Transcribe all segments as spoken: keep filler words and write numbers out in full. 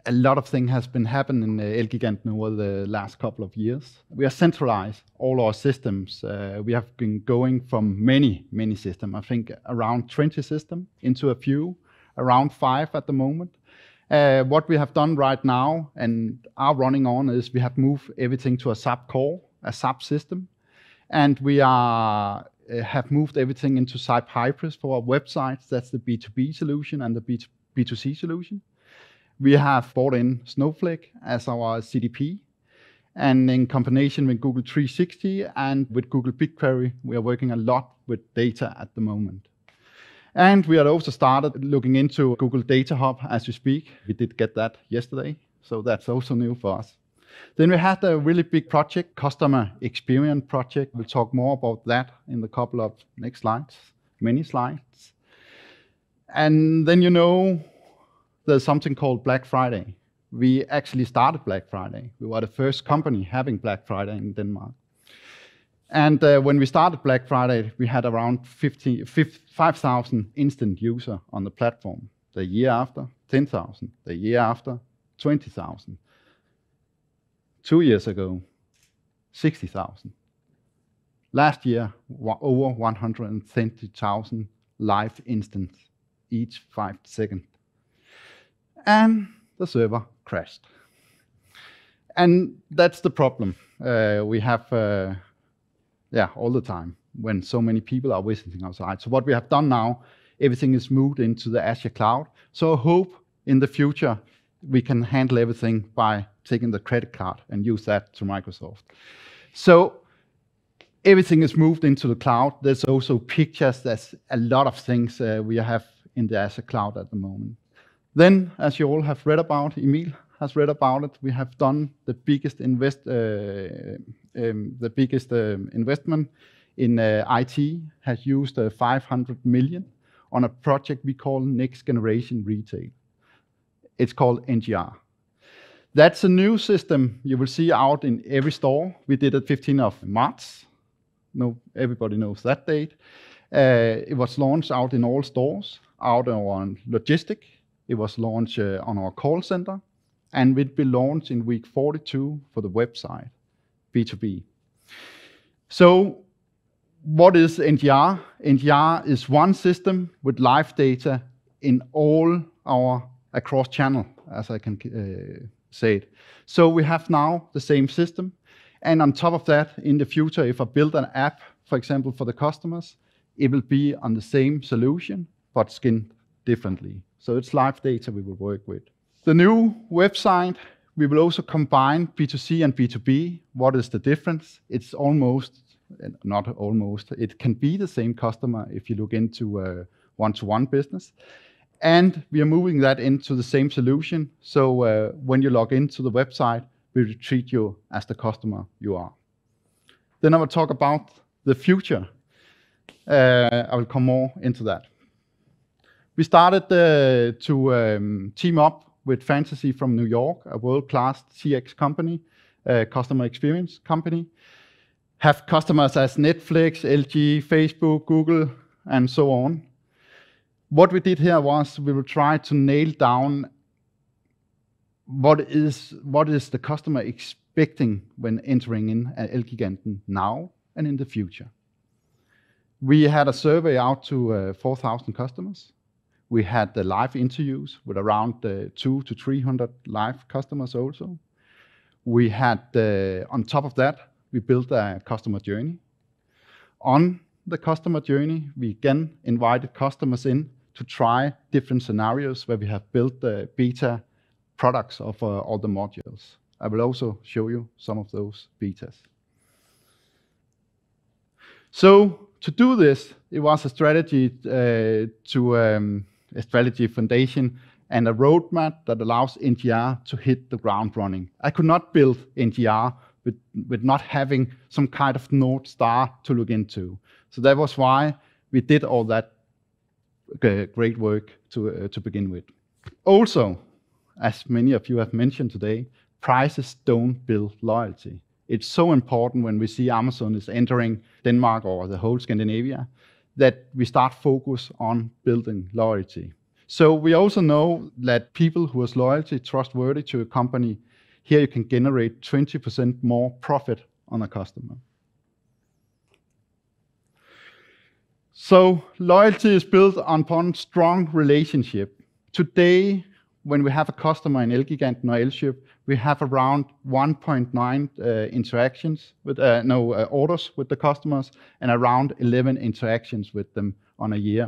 a lot of things has been happening in uh, Elgiganten over the last couple of years. We have centralized all our systems. Uh, we have been going from many, many systems, I think around twenty systems, into a few, around five at the moment. Uh, what we have done right now and are running on is we have moved everything to a S A P core, a S A P system, and we are uh, have moved everything into S A P Hybris for our websites. That's the B two B solution and the B two C solution. We have brought in Snowflake as our C D P, and in combination with Google three sixty and with Google BigQuery, we are working a lot with data at the moment. And we had also started looking into Google Data Hub as we speak. We did get that yesterday, so that's also new for us. Then we had a really big project, customer experience project. We'll talk more about that in the couple of next slides, many slides. And then you know, there's something called Black Friday. We actually started Black Friday. We were the first company having Black Friday in Denmark. And uh, when we started Black Friday, we had around five thousand instant users on the platform. The year after, ten thousand. The year after, twenty thousand. Two years ago, sixty thousand. Last year, over one hundred twenty thousand live instances each five seconds. And the server crashed. And that's the problem uh, we have uh, yeah, all the time when so many people are visiting our site. So what we have done now, everything is moved into the Azure cloud. So I hope in the future we can handle everything by taking the credit card and use that to Microsoft. So everything is moved into the cloud. There's also pictures. There's a lot of things uh, we have in the Azure cloud at the moment. Then, as you all have read about, Emil has read about it, we have done the biggest invest, uh, um, the biggest uh, investment in uh, I T, has used uh, five hundred million on a project we call Next Generation Retail. It's called N G R. That's a new system you will see out in every store. We did it fifteenth of March. No, everybody knows that date. Uh, it was launched out in all stores, out on logistic. It was launched uh, on our call center, and will be launched in week forty-two for the website, B two B. So what is N G R? N G R is one system with live data in all our across channel, as I can uh, say it. So we have now the same system. And on top of that, in the future, if I build an app, for example, for the customers, it will be on the same solution, but skinned differently. So it's live data we will work with. The new website, we will also combine B two C and B two B. What is the difference? It's almost, not almost, it can be the same customer if you look into a one-to-one business. And we are moving that into the same solution. So uh, when you log into the website, we will treat you as the customer you are. Then I will talk about the future. Uh, I will come more into that. We started uh, to um, team up with Fantasy from New York, a world-class C X company, a customer experience company. Have customers as Netflix, L G, Facebook, Google, and so on. What we did here was we will try to nail down what is, what is the customer expecting when entering in Elgiganten now and in the future. We had a survey out to uh, four thousand customers. We had the live interviews with around uh, two to three hundred live customers also. We had, uh, on top of that, we built a customer journey. On the customer journey, we again invited customers in to try different scenarios where we have built the beta products of uh, all the modules. I will also show you some of those betas. So to do this, it was a strategy uh, to um, a strategy foundation and a roadmap that allows N G R to hit the ground running. I could not build N G R with, with not having some kind of North Star to look into. So that was why we did all that uh, great work to, uh, to begin with. Also, as many of you have mentioned today, prices don't build loyalty. It's so important when we see Amazon is entering Denmark or the whole Scandinavia that we start focus on building loyalty. So we also know that people who are loyalty, trustworthy to a company, here you can generate twenty percent more profit on a customer. So loyalty is built upon strong relationship. Today, when we have a customer in Elgiganten or Elship, we have around one point nine uh, interactions with uh, no uh, orders with the customers and around eleven interactions with them on a year.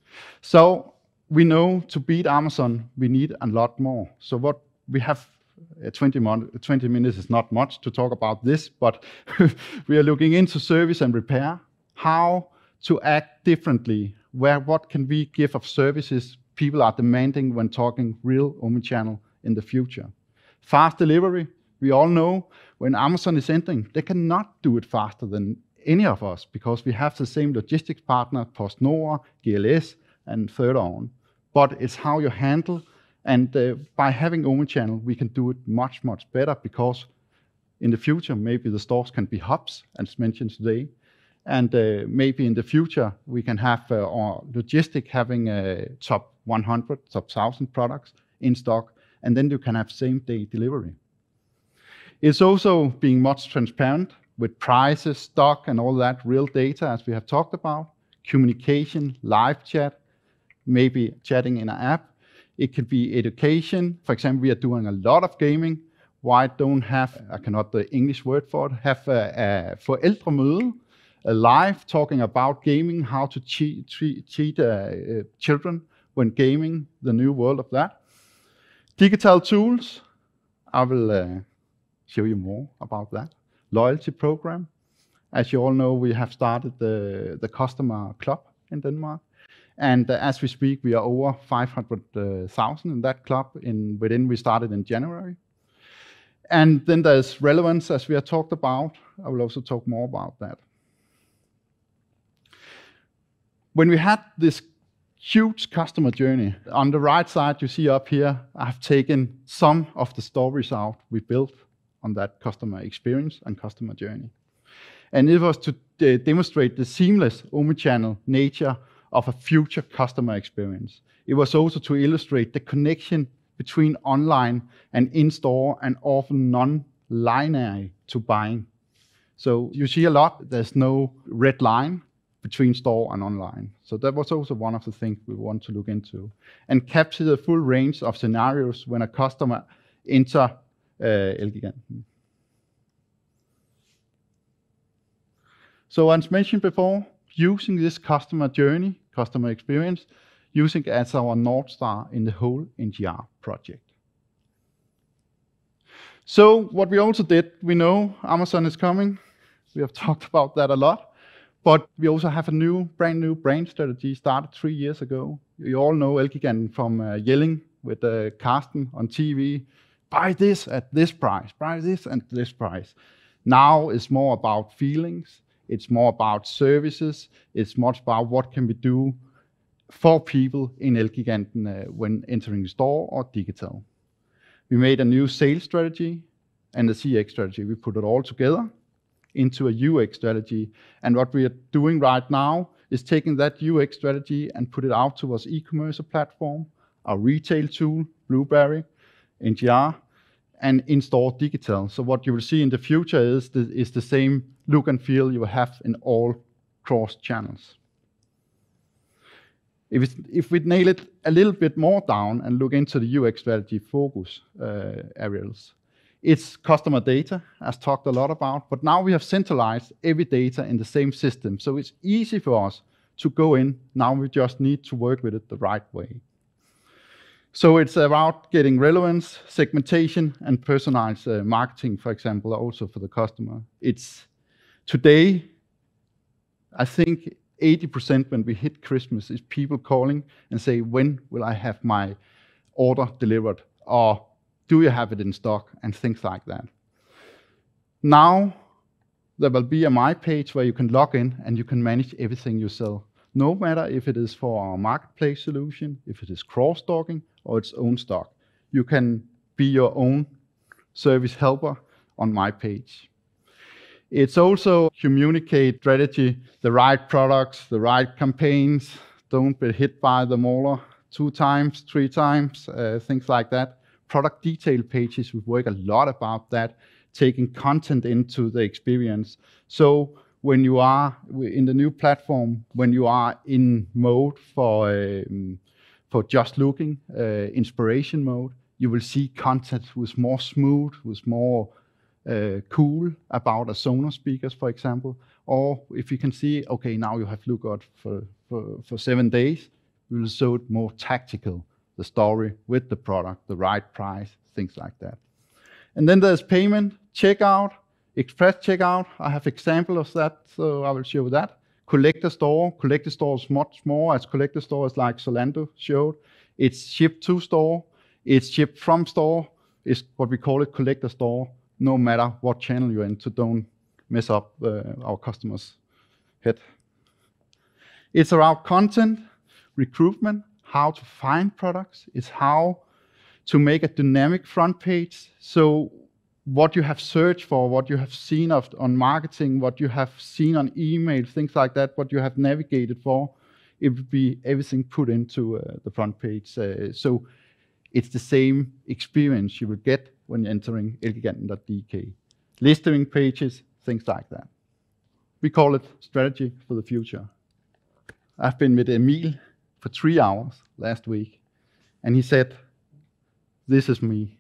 So we know to beat Amazon, we need a lot more. So what we have uh, twenty, mon- twenty minutes is not much to talk about this, but we are looking into service and repair, how to act differently, where what can we give of services people are demanding when talking real omnichannel in the future. Fast delivery, we all know when Amazon is entering, they cannot do it faster than any of us because we have the same logistics partner, PostNord, G L S, and further on. But it's how you handle, and uh, by having omnichannel, we can do it much, much better because in the future, maybe the stores can be hubs, as mentioned today, and uh, maybe in the future, we can have uh, our logistic having uh, top one hundred, top one thousand products in stock, and then you can have same-day delivery. It's also being much transparent with prices, stock, and all that real data, as we have talked about, communication, live chat, maybe chatting in an app. It could be education. For example, we are doing a lot of gaming. Why don't have, I cannot the English word for it, have a, a forældremøde, a live talking about gaming, how to cheat, treat, cheat uh, uh, children when gaming, the new world of that. Digital tools, I will uh, show you more about that. Loyalty program. As you all know, we have started the, the customer club in Denmark. And uh, as we speak, we are over five hundred thousand in that club in, within we started in January. And then there's relevance, as we have talked about. I will also talk more about that. When we had this huge customer journey, on the right side you see up here, I've taken some of the stories out we built on that customer experience and customer journey. And it was to uh, demonstrate the seamless omnichannel nature of a future customer experience. It was also to illustrate the connection between online and in-store and often non-linear to buying. So you see a lot, there's no red line between store and online. So that was also one of the things we want to look into. And capture the full range of scenarios when a customer enter uh, Elgiganten. So as mentioned before, using this customer journey, customer experience, using it as our North Star in the whole N G R project. So what we also did, we know Amazon is coming. We have talked about that a lot, but we also have a new, brand new brand strategy started three years ago. You all know Elgiganten from uh, yelling with uh, Carsten on T V, buy this at this price, buy this at this price. Now it's more about feelings. It's more about services. It's much about what can we do for people in Elgiganten uh, when entering the store or digital. We made a new sales strategy and a C X strategy. We put it all together into a U X strategy. And what we are doing right now is taking that U X strategy and put it out towards e-commerce platform, our retail tool, Blueberry, N G R, and in-store digital. So what you will see in the future is the, is the same look and feel you have in all cross channels. If, it's, if we nail it a little bit more down and look into the U X strategy focus uh, areas, it's customer data, as talked a lot about, but now we have centralized every data in the same system. So it's easy for us to go in. Now we just need to work with it the right way. So it's about getting relevance, segmentation, and personalized uh, marketing, for example, also for the customer. It's today, I think eighty percent when we hit Christmas is people calling and say, when will I have my order delivered? Or do you have it in stock? And things like that. Now, there will be a My Page where you can log in and you can manage everything you sell. No matter if it is for our marketplace solution, if it is cross-stocking or its own stock. You can be your own service helper on My Page. It's also communicate strategy, the right products, the right campaigns. Don't be hit by the mauler. two times, three times, uh, things like that. Product detail pages, we work a lot about that, taking content into the experience. So when you are in the new platform, when you are in mode for um, for just looking, uh, inspiration mode, you will see content was more smooth, was more uh, cool about a Sonos speakers, for example. Or if you can see, okay, now you have Lookout for, for, for seven days, we will show it more tactical, the story with the product, the right price, things like that. And then there's payment, checkout, express checkout. I have example of that, so I will show that. Collector store, collector store is much more as collector stores like Zalando showed. It's shipped to store, it's shipped from store, it's what we call it collector store, no matter what channel you're in, so don't mess up uh, our customers' head. It's around content, recruitment, how to find products, it's how to make a dynamic front page. So what you have searched for, what you have seen of, on marketing, what you have seen on email, things like that, what you have navigated for, it would be everything put into uh, the front page. Uh, so it's the same experience you will get when entering elgiganten dot d k. Listing pages, things like that. We call it strategy for the future. I've been with Emil for three hours last week, and he said, this is me.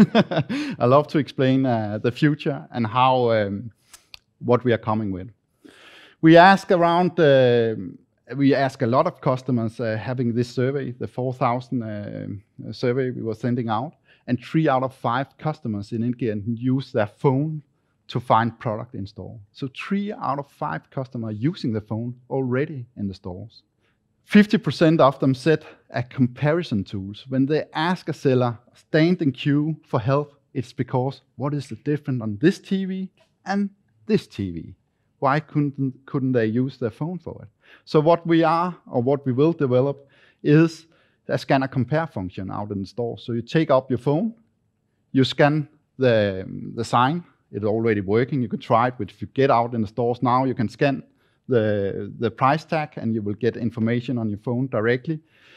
I love to explain uh, the future and how um, what we are coming with. We ask around, uh, we ask a lot of customers uh, having this survey, the four thousand uh, survey we were sending out, and three out of five customers in Elgiganten use their phone to find product in store. So three out of five customers using the phone already in the stores. fifty percent of them said a comparison tools. When they ask a seller, stand in queue for help, it's because what is the difference on this T V and this T V? Why couldn't, couldn't they use their phone for it? So what we are, or what we will develop, is a scanner compare function out in the store. So you take up your phone, you scan the, the sign, it's already working, you can try it, but if you get out in the stores now, you can scan the, the price tag and you will get information on your phone directly.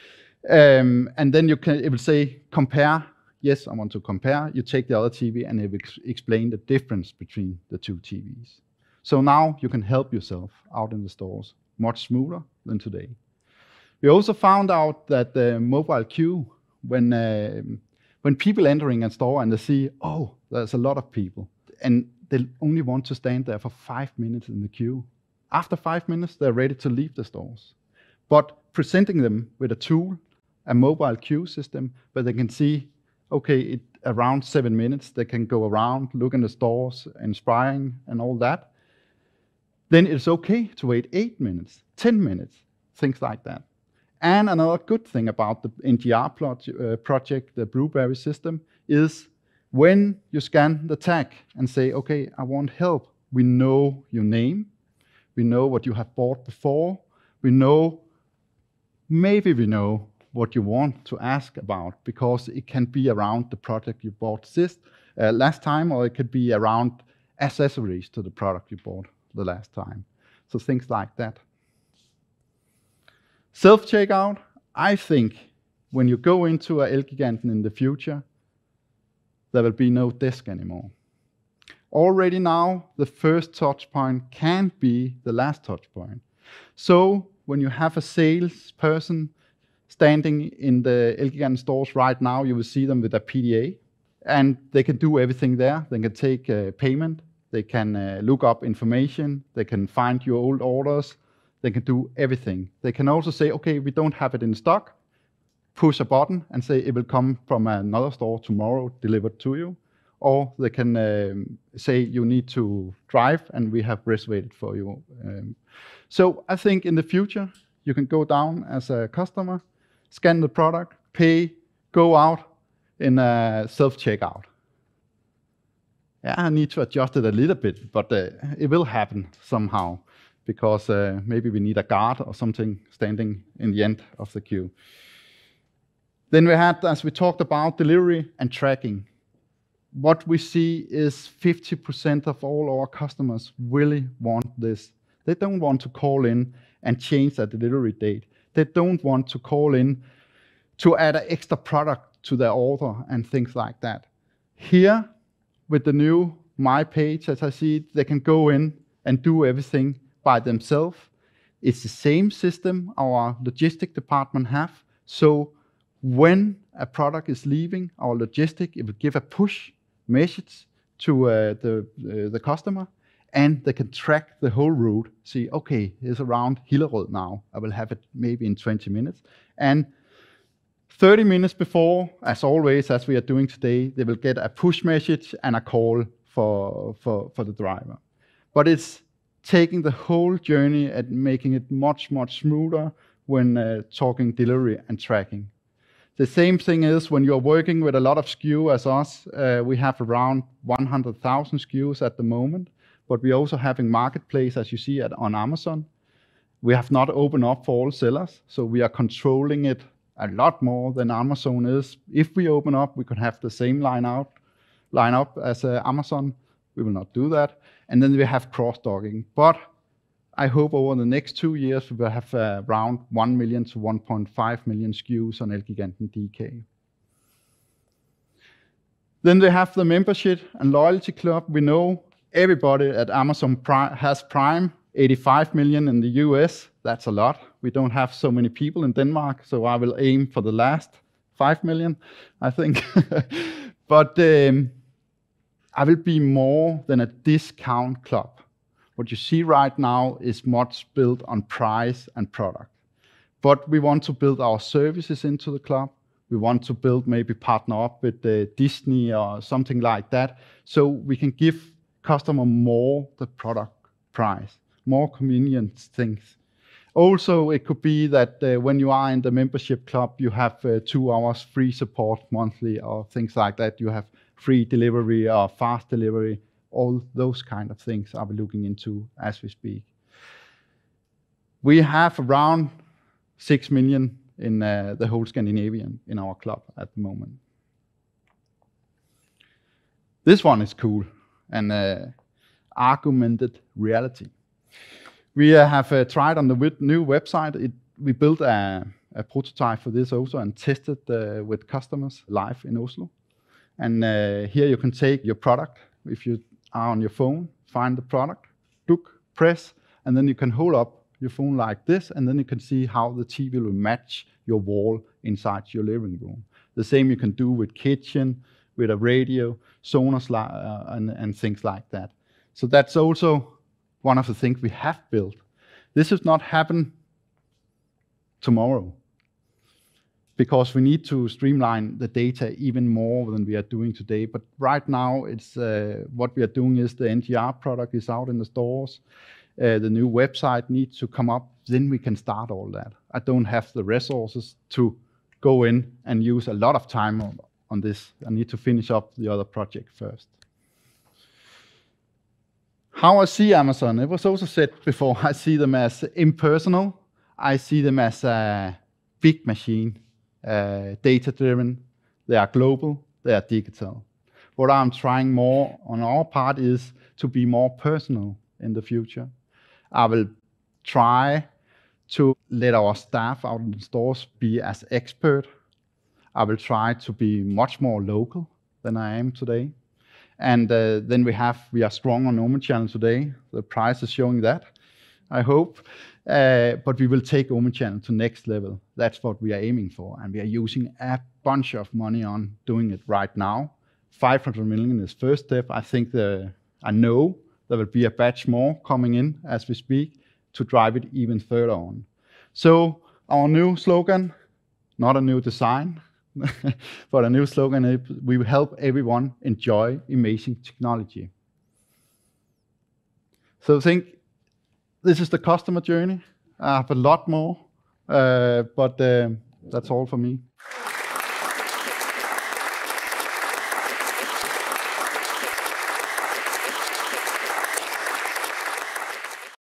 Um, and then you can, it will say compare, yes, I want to compare, you take the other T V and it will ex explain the difference between the two T Vs. So now you can help yourself out in the stores much smoother than today. We also found out that the mobile queue, when, uh, when people entering a store and they see, oh, there's a lot of people, and they only want to stand there for five minutes in the queue. After five minutes, they're ready to leave the stores. But presenting them with a tool, a mobile queue system, where they can see, okay, it, around seven minutes, they can go around, look in the stores, inspiring and all that. Then it's okay to wait eight minutes, ten minutes, things like that. And another good thing about the N G R uh, project, the Blueberry system, is when you scan the tag and say, okay, I want help, we know your name, we know what you have bought before, we know, maybe we know what you want to ask about, because it can be around the product you bought this, uh, last time, or it could be around accessories to the product you bought the last time. So things like that. Self-checkout, I think when you go into a Elgiganten in the future, there will be no desk anymore. Already now, the first touch point can be the last touch point. So when you have a salesperson standing in the Elgiganten stores right now, you will see them with a P D A, and they can do everything there. They can take uh, payment, they can uh, look up information, they can find your old orders, they can do everything. They can also say, okay, we don't have it in stock, push a button and say it will come from another store tomorrow, delivered to you. Or they can um, say you need to drive and we have reserved for you. Um, so I think in the future, you can go down as a customer, scan the product, pay, go out in a self-checkout. Yeah, I need to adjust it a little bit, but uh, it will happen somehow, because uh, maybe we need a guard or something standing in the end of the queue. Then we had, as we talked about, delivery and tracking. What we see is fifty percent of all our customers really want this. They don't want to call in and change their delivery date. They don't want to call in to add an extra product to their order and things like that. Here, with the new My Page, as I see it, they can go in and do everything by themselves. It's the same system our logistic department have. So when a product is leaving our logistic, it will give a push message to uh, the, uh, the customer, and they can track the whole route. See, okay, it's around Hillerød now. I will have it maybe in twenty minutes. And thirty minutes before, as always, as we are doing today, they will get a push message and a call for, for, for the driver. But it's taking the whole journey and making it much, much smoother when uh, talking delivery and tracking. The same thing is when you're working with a lot of S K U as us, uh, we have around one hundred thousand S K Us at the moment, but we're also having marketplace, as you see, at, on Amazon. We have not opened up for all sellers, so we are controlling it a lot more than Amazon is. If we open up, we could have the same line out, line up as uh, Amazon. We will not do that. And then we have cross-docking. But I hope over the next two years, we will have uh, around one million to one point five million S K Us on Elgiganten D K. Then they have the membership and loyalty club. We know everybody at Amazon Prime has Prime, eighty-five million in the U S. That's a lot. We don't have so many people in Denmark, so I will aim for the last five million, I think. But um, I will be more than a discount club. What you see right now is much built on price and product. But we want to build our services into the club. We want to build, maybe partner up with uh, Disney or something like that, so we can give customer more the product price, more convenient things. Also, it could be that uh, when you are in the membership club, you have uh, two hours free support monthly or things like that. You have free delivery or fast delivery. All those kind of things are we looking into as we speak. We have around six million in uh, the whole Scandinavian in our club at the moment. This one is cool, and uh, augmented reality. We uh, have uh, tried on the new website. It, we built a, a prototype for this also and tested uh, with customers live in Oslo. And uh, here you can take your product. If you are on your phone, find the product, look, press, and then you can hold up your phone like this, and then you can see how the T V will match your wall inside your living room. The same you can do with kitchen, with a radio, Sonos, uh, and, and things like that. So that's also one of the things we have built. This does not happen tomorrow, because we need to streamline the data even more than we are doing today. But right now, it's uh, what we are doing is the N G R product is out in the stores. Uh, the new website needs to come up, then we can start all that. I don't have the resources to go in and use a lot of time on, on this. I need to finish up the other project first. How I see Amazon, it was also said before, I see them as impersonal. I see them as a big machine, uh, data-driven. They are global, they are digital. What I'm trying more on our part is to be more personal in the future. I will try to let our staff out in the stores be as expert. I will try to be much more local than I am today. And uh, then we have, we are strong on Omnichannel today. The price is showing that, I hope. Uh, but we will take Omnichannel to next level. That's what we are aiming for. And we are using a bunch of money on doing it right now. five hundred million is first step. I think the, I know there will be a batch more coming in as we speak to drive it even further on. So our new slogan, not a new design, but a new slogan is, we will help everyone enjoy amazing technology. So I think this is the customer journey. I have a lot more, uh, but uh, that's all for me.